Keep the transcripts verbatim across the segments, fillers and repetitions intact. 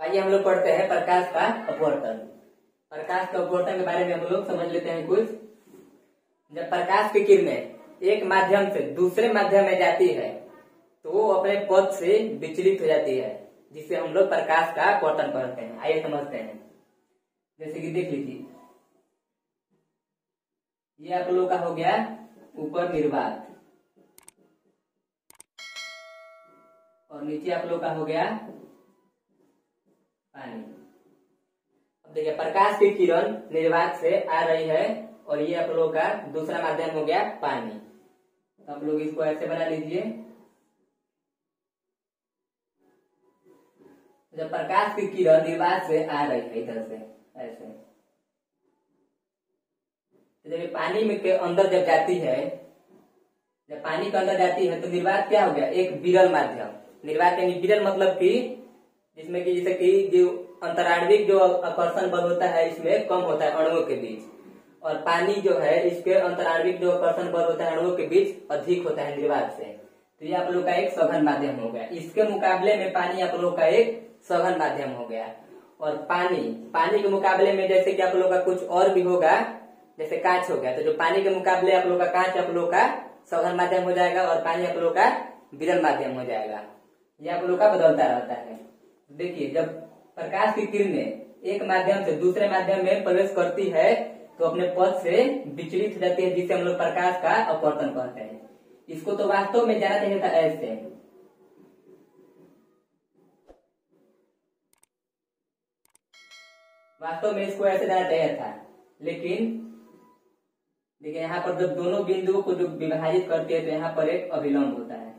आइए हम लोग पढ़ते हैं प्रकाश का अपवर्तन। प्रकाश के अपवर्तन के बारे में हम लोग समझ लेते हैं कुछ। जब प्रकाश की किरणें एक माध्यम से दूसरे माध्यम में जाती है तो वो अपने पथ से विचलित हो जाती है, जिससे हम लोग प्रकाश का अपवर्तन कहते हैं। आइए समझते हैं। जैसे कि देख लीजिए, ये आप लोगों का हो गया ऊपर निर्वात और नीचे आप लोग का हो गया पानी। अब देखिए, प्रकाश की किरण निर्वात से आ रही है और ये आप लोग का दूसरा माध्यम हो गया पानी। तो आप लोग इसको ऐसे बना लीजिए। जब प्रकाश की किरण निर्वात से आ रही है इधर से ऐसे, तो जब पानी में के अंदर जब जाती है, जब पानी के अंदर जाती है तो निर्वात क्या हो गया, एक विरल माध्यम। निर्वात यानी विरल मतलब कि जिसमें कि जैसे कि जो अंतराण्विक जो आकर्षण बल होता है इसमें कम होता है अणुओं के बीच, और पानी जो है इसके अंतराण्विक जो आकर्षण बल होता है अणुओं के बीच अधिक होता है निर्वात से। तो ये आप लोग का एक सघन माध्यम हो गया। इसके मुकाबले में पानी आप लोग का एक सघन माध्यम हो गया। और पानी पानी के मुकाबले में जैसे कि आप लोग का कुछ और भी होगा, जैसे कांच हो गया, तो जो पानी के मुकाबले आप लोग का कांच आप लोग का सघन माध्यम हो जाएगा और पानी आप लोग का विरल माध्यम हो जाएगा। ये आप लोग का बदलता रहता है। देखिए, जब प्रकाश की किरणें एक माध्यम से दूसरे माध्यम में प्रवेश करती है तो अपने पथ से विचलित हो जाती है, जिससे हम लोग प्रकाश का अपवर्तन कहते हैं। इसको तो वास्तव में जाना चाहिए था ऐसे, वास्तव में इसको ऐसे जाना चाहिए था, लेकिन देखिए यहाँ पर जब दोनों बिंदुओं को जो विभाजित करते हैं तो यहाँ पर एक अभिलंब होता है।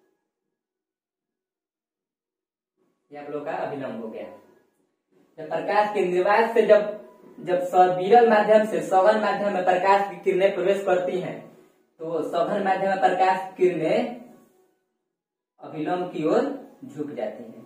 ये आप लोग का अभिलंब हो गया। जब प्रकाश की निर्वात से जब जब सविरल माध्यम से सघन माध्यम में प्रकाश की किरणें प्रवेश करती हैं तो सघन माध्यम में प्रकाश की किरणें अभिलंब की ओर झुक जाती हैं।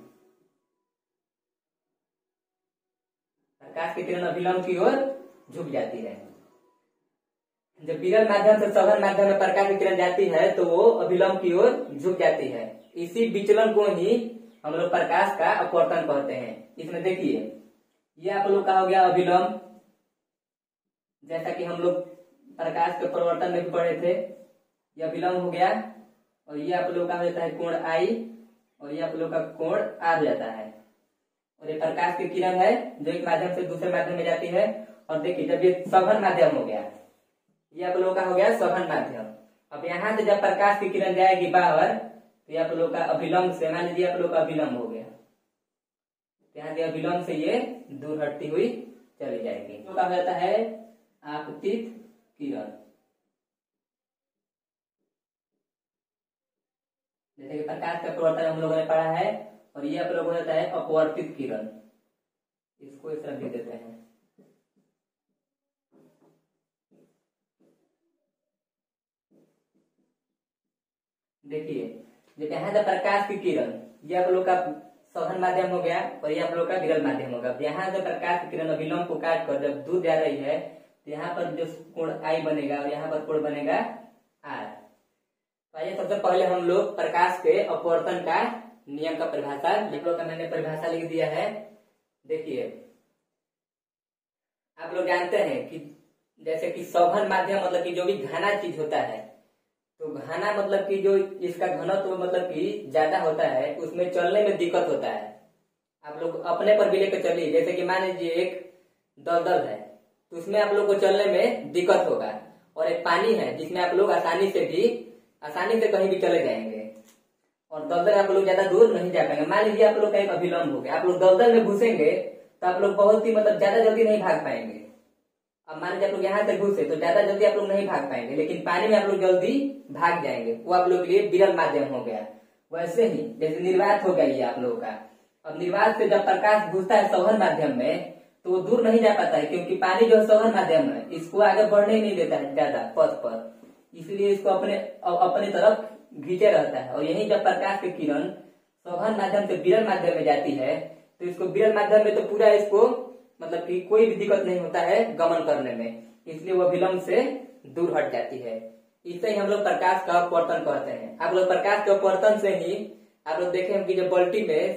प्रकाश की किरण अभिलंब की ओर झुक जाती है। जब विरल माध्यम से सघन माध्यम में प्रकाश की किरण जाती है तो वो अभिलंब की ओर झुक जाती है। इसी विचलन को ही हम लोग प्रकाश का अपवर्तन कहते हैं। इसमें देखिए, ये आप लोग का हो गया अभिलंब, जैसा कि हम लोग प्रकाश के परिवर्तन में भी पढ़े थे। ये अभिलंब हो गया और ये आप लोग का हो जाता है कोण आई और ये आप लोग का कोण आर हो जाता है। और ये प्रकाश की किरण है जो एक माध्यम से दूसरे माध्यम में जाती है। और देखिए, जब ये सघन माध्यम हो गया, ये आप लोग का हो गया सघन माध्यम। अब यहाँ से जब प्रकाश की किरण जाएगी बाहर तो आप लोग का अभिलंब से, मान लीजिए आप लोग का अभिलंब हो गया, यहाँ से अभिलंब से ये दूर हटती हुई चली जाएगी। तो क्या होता है आपतित किरण। जैसे कि प्रकाश का परिवर्तन हम लोगों ने पढ़ा है, और ये आप लोग हो जाता है अपवर्तित किरण। इसको इस तरह लिख देते हैं। देखिए, जब यहाँ से प्रकाश की किरण, ये आप लोग का सघन माध्यम हो गया और ये आप लोग का विरल माध्यम होगा। यहाँ से प्रकाश की किरण अभिलंब को काट कर जब दूर जा रही है तो यहाँ पर जो कोण आई बनेगा और यहाँ पर कोण बनेगा आर। तो आइए सबसे पहले हम लोग प्रकाश के अपवर्तन का नियम का परिभाषा लिख लो। का मैंने परिभाषा लिख दिया है। देखिए, आप लोग जानते हैं कि जैसे कि सघन माध्यम मतलब कि जो भी घना चीज होता है, तो घना मतलब कि जो इसका घनत्व तो मतलब कि ज्यादा होता है, उसमें चलने में दिक्कत होता है। आप लोग अपने पर भी लेकर चलिए। जैसे कि मान लीजिए एक दलदल है तो उसमें आप लोग को चलने में दिक्कत होगा, और एक पानी है जिसमें आप लोग आसानी से भी आसानी से कहीं भी चले जाएंगे, और दलदल आप लोग ज्यादा दूर नहीं जा पाएंगे। मान लीजिए आप लोग का एक अभिलंब हो गया, आप लोग दलदल में घुसेंगे तो आप लोग बहुत ही मतलब ज्यादा जल्दी नहीं भाग पाएंगे। अब मान लीजिए आप लोग यहाँ से घुसे तो ज्यादा जल्दी आप लोग नहीं भाग पाएंगे, लेकिन पानी में आप लोग जल्दी भाग जाएंगे। वो आप लोग के लिए विरल माध्यम हो गया। वैसे ही जैसे निर्वात हो गया ये आप लोग का। अब निर्वात से जब प्रकाश घुसता है सघन माध्यम में तो वो दूर नहीं जा पाता है, क्योंकि पानी जो सघन माध्यम है इसको आगे बढ़ने ही नहीं देता है ज्यादा पथ पर, इसलिए इसको अपने अपनी तरफ खींचे रहता है। और यही जब प्रकाश की किरण सघन माध्यम से विरल माध्यम में जाती है तो इसको विरल माध्यम में तो पूरा इसको मतलब कि कोई भी दिक्कत नहीं होता है गमन करने में, इसलिए वो विलंब से दूर हट जाती है। इससे ही हम लोग प्रकाश का अपवर्तन कहते हैं। आप लोग प्रकाश के अपवर्तन से ही आप लोग देखें कि जो बाल्टी में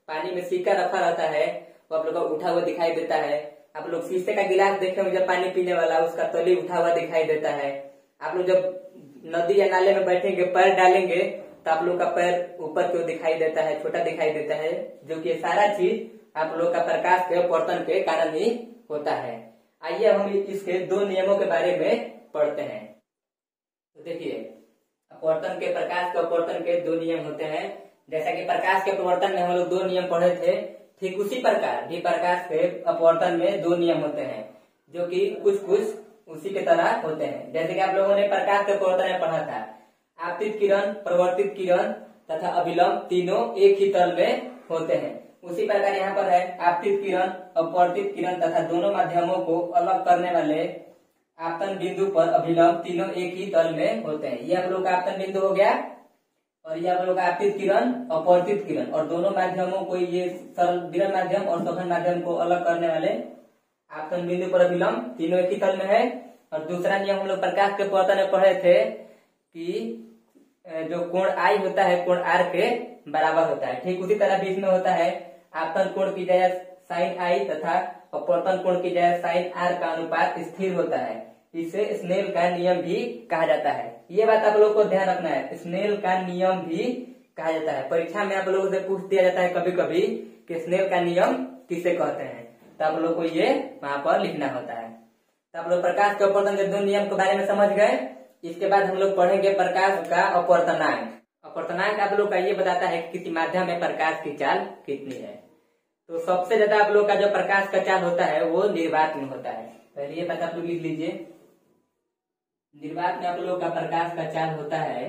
पानी में सिक्का रखा रहता है वो आप लोग का उठा हुआ दिखाई देता है। आप लोग शीशे का गिलास देखे होंगे जब पानी पीने वाला, उसका तली उठा हुआ दिखाई देता है। आप लोग जब नदी या नाले में बैठेंगे, पैर डालेंगे तो आप लोग का पैर ऊपर क्यों दिखाई देता है, छोटा दिखाई देता है, जो कि सारा चीज आप लोग का प्रकाश के अपवर्तन के कारण ही होता है। आइए हम इसके दो नियमों के बारे में पढ़ते हैं। तो देखिए, अपवर्तन के प्रकाश के अपवर्तन के दो नियम होते हैं। जैसा कि प्रकाश के अपवर्तन में हम लोग दो नियम पढ़े थे, ठीक उसी प्रकार भी प्रकाश के अपवर्तन में दो नियम होते हैं, जो कि कुछ कुछ उसी के तरह होते हैं। जैसे कि आप लोगों ने प्रकाश के अपवर्तन में पढ़ा था, आपतित किरण, परिवर्तित किरण तथा अभिलंब तीनों एक ही तल में होते हैं। उसी प्रकार यहाँ पर है, आपतित किरण, अपवर्तित किरण तथा दोनों माध्यमों को अलग करने वाले आपतन बिंदु पर अभिलंब तीनों एक ही तल में होते हैं। ये आप लोग का आपतन बिंदु हो गया, और ये आप लोग का आपतित किरण, अपवर्तित किरण, और दोनों माध्यमों को, ये सरल विरल माध्यम और सघन माध्यम को अलग करने वाले आपतन बिंदु पर अभिलंब तीनों एक ही तल में है। और दूसरा नियम हम लोग प्रकाश के अपवर्तन में पढ़े थे कि जो कोण आई होता है कोण आर के बराबर होता है। ठीक उसी तरह बीच में होता है आपतन कोण की जगह साइन आई तथा अपवर्तन कोण की जगह साइन आर का अनुपात स्थिर होता है। इसे स्नेल का नियम भी कहा जाता है। ये बात आप लोगों को ध्यान रखना है, स्नेल का नियम भी कहा जाता है। परीक्षा में आप लोगों से पूछ दिया जाता है कभी कभी कि स्नेल का नियम किसे कहते हैं, तो आप लोग को ये वहां पर लिखना होता है। तो आप लोग प्रकाश के अपवर्तन के दो नियम के बारे में समझ गए। इसके बाद हम लोग पढ़ेंगे प्रकाश का अपवर्तनांक। अपवर्तनांक आप लोग का ये बताता है कि किसी माध्यम में प्रकाश की चाल कितनी है। तो सबसे ज्यादा आप लोग का जो प्रकाश का चाल होता है वो निर्वात में होता है। पहले ये बात आप लोग लिख लीजिए, निर्वात में आप लोग का प्रकाश का चाल होता है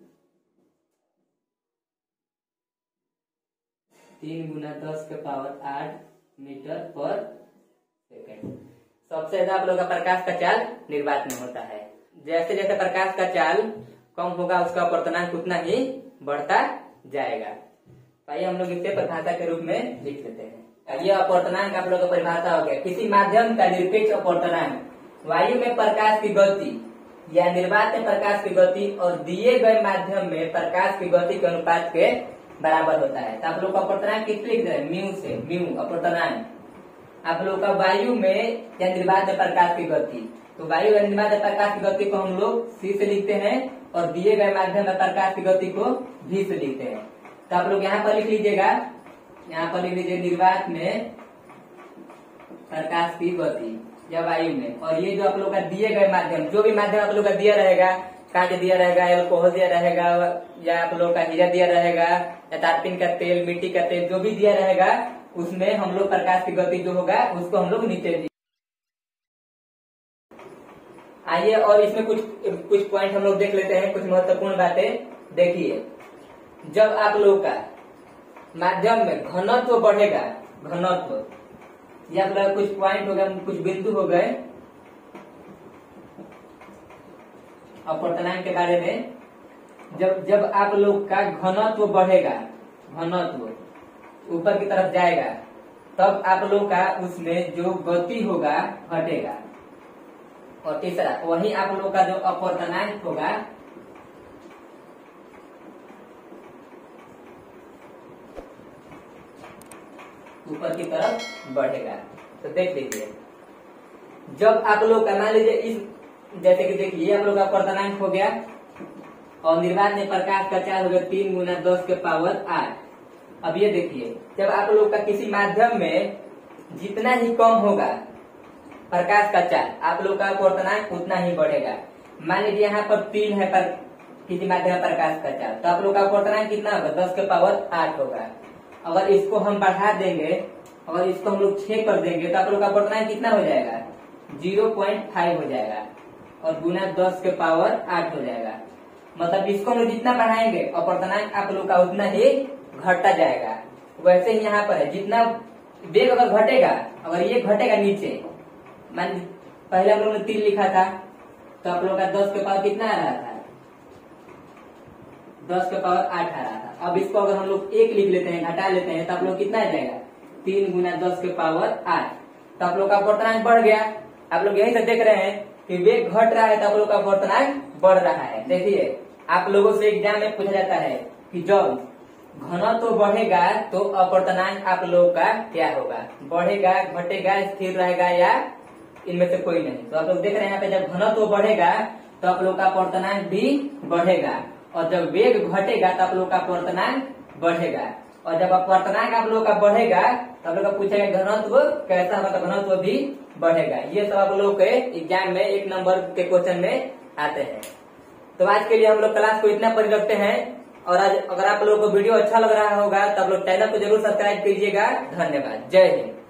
तीन गुना दस के पावर आठ मीटर पर सेकेंड। सबसे ज्यादा आप लोग का प्रकाश का चाल निर्वात में होता है। जैसे जैसे प्रकाश का चाल कम होगा उसका अपवर्तनांक उतना ही बढ़ता जाएगा। आइए हम लोग इसे परिभाषा के रूप में लिख लेते हैं। ये अपवर्तनांक आप लोग का परिभाषा हो गया, किसी माध्यम का निरपेक्ष अपवर्तनांक वायु में प्रकाश की गति या निर्वात में प्रकाश की गति और दिए गए माध्यम में प्रकाश की गति के अनुपात के बराबर होता है। तो आप लोग का अपवर्तनांक किस लिख रहे हैं, म्यू से, म्यू अपवर्तनांक आप लोग का वायु में या निर्वात में प्रकाश की गति। तो वायु या निर्वात में प्रकाश की गति को हम लोग सी से लिखते हैं और दिए गए माध्यम में प्रकाश की गति को भी से लिखते हैं। तो आप लोग यहाँ पर लिख लीजिएगा, यहाँ पर लिख लीजिए निर्वात में प्रकाश की गति या वायु में, और ये जो आप लोग का दिए गए माध्यम, जो भी माध्यम आप लोग का दिया रहेगा, कांच दिया रहेगा, एल्कोहल दिया रहेगा, या आप लोग का हीरा दिया रहेगा, या तारपीन का तेल, मिट्टी का तेल, जो भी दिया रहेगा उसमें हम लोग प्रकाश की गति जो होगा उसको हम लोग नीचे दिए। आइए और इसमें कुछ कुछ पॉइंट हम लोग देख लेते हैं, कुछ महत्वपूर्ण बातें। देखिए, जब आप लोग का माध्यम में घनत्व बढ़ेगा, घनत्व ये आप लोग कुछ पॉइंट हो गए, कुछ बिंदु हो गए अपवर्तनांक के बारे में। जब जब आप लोग का घनत्व बढ़ेगा, घनत्व ऊपर की तरफ जाएगा, तब आप लोग का उसमें जो गति होगा घटेगा। और तीसरा, वही आप लोग का जो अपवर्तनांक होगा ऊपर की तरफ बढ़ेगा। तो देख लीजिए, जब आप लोग का मान लीजिए इस, जैसे कि देखिए आप लोग का अपवर्तनांक हो गया और निर्वात में प्रकाश का चाल हो गया तीन गुना दस के पावर आठ। अब ये देखिए, जब आप लोग का किसी माध्यम में जितना ही कम होगा प्रकाश का चाल, आप लोग का अपवर्तनांक उतना ही बढ़ेगा। मान लीजिए यहाँ पर तीन है पर किसी माध्यम में प्रकाश का चाल, तो आप लोग का अपवर्तनांक कितना होगा, दस के पावर आठ होगा। अगर इसको हम बढ़ा देंगे, अगर इसको हम लोग छह कर देंगे, तो आप लोग का अपवर्तनांक कितना हो जाएगा, जीरो पॉइंट फाइव हो जाएगा, और गुना दस के पावर आठ हो जाएगा। मतलब इसको हम लोग जितना बढ़ाएंगे अपवर्तनांक आप लोग का उतना ही घटता जाएगा। वैसे ही यहाँ पर है, जितना वेग अगर घटेगा, अगर ये घटेगा नीचे, मान पहले हम लोग ने तीन लिखा था, तो आप लोग का दस के पावर कितना आ रहा था, दस के पावर आठ आ रहा था। अब इसको अगर हम लोग एक लिख लेते हैं, घटा लेते हैं, तो आप लोग कितना आ जाएगा, तीन गुना दस के पावर आठ। तो आप लोग का अपवर्तनांक बढ़ गया। आप लोग यही से देख रहे हैं कि वेग घट रहा है तो आप लोग का अपवर्तनांक बढ़ रहा है। देखिए, आप लोगों से एग्जाम में पूछा जाता है कि जब घनत्व बढ़ेगा तो अपवर्तनांक आप लोगों का क्या होगा? बढ़ेगा, घटेगा, स्थिर रहेगा या इनमें से कोई नहीं? तो आप लोग देख रहे हैं यहाँ पे जब घनत्व बढ़ेगा तो आप लोग का अपवर्तनांक भी बढ़ेगा, और जब वेग घटेगा तो आप लोग का अपवर्तनांक बढ़ेगा, और जब अपवर्तनांक आप लोग का बढ़ेगा तो आप लोग का पूछेगा घनत्व कैसा होगा, तो घनत्व भी बढ़ेगा। ये सब आप लोग के एग्जाम में एक नंबर के क्वेश्चन में आते हैं। तो आज के लिए हम लोग क्लास को इतना पर रखते हैं, और आज अगर आप लोगों को वीडियो अच्छा लग रहा होगा तो आप लोग चैनल को जरूर सब्सक्राइब कीजिएगा। धन्यवाद। जय हिंद।